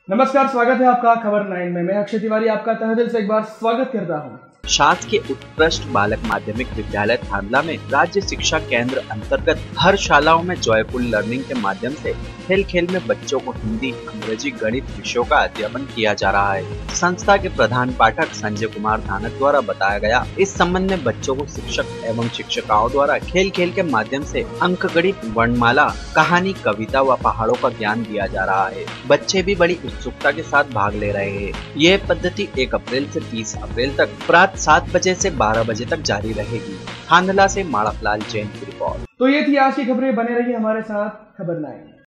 नमस्कार, स्वागत है आपका खबर 9 में। मैं अक्षय तिवारी आपका तहे दिल से एक बार स्वागत करता हूँ। शासकीय उत्कृष्ट बालक माध्यमिक विद्यालय थांदला में राज्य शिक्षा केंद्र अंतर्गत हर शालाओं में जॉयफुल लर्निंग के माध्यम से खेल खेल में बच्चों को हिंदी, अंग्रेजी, गणित विषयों का अध्यापन किया जा रहा है। संस्था के प्रधान पाठक संजय कुमार धानक द्वारा बताया गया। इस संबंध में बच्चों को शिक्षक एवं शिक्षिकाओं द्वारा खेल खेल के माध्यम से अंकगणित, वर्णमाला, कहानी, कविता व पहाड़ों का ज्ञान दिया जा रहा है। बच्चे भी बड़ी उत्सुकता के साथ भाग ले रहे हैं। यह पद्धति 1 अप्रैल से 30 अप्रैल तक प्रातः 7 बजे से 12 बजे तक जारी रहेगी। थांदला से माणक लाल जैन की रिपोर्ट। तो ये थी आज की खबरें। बने रहिए हमारे साथ खबर 9।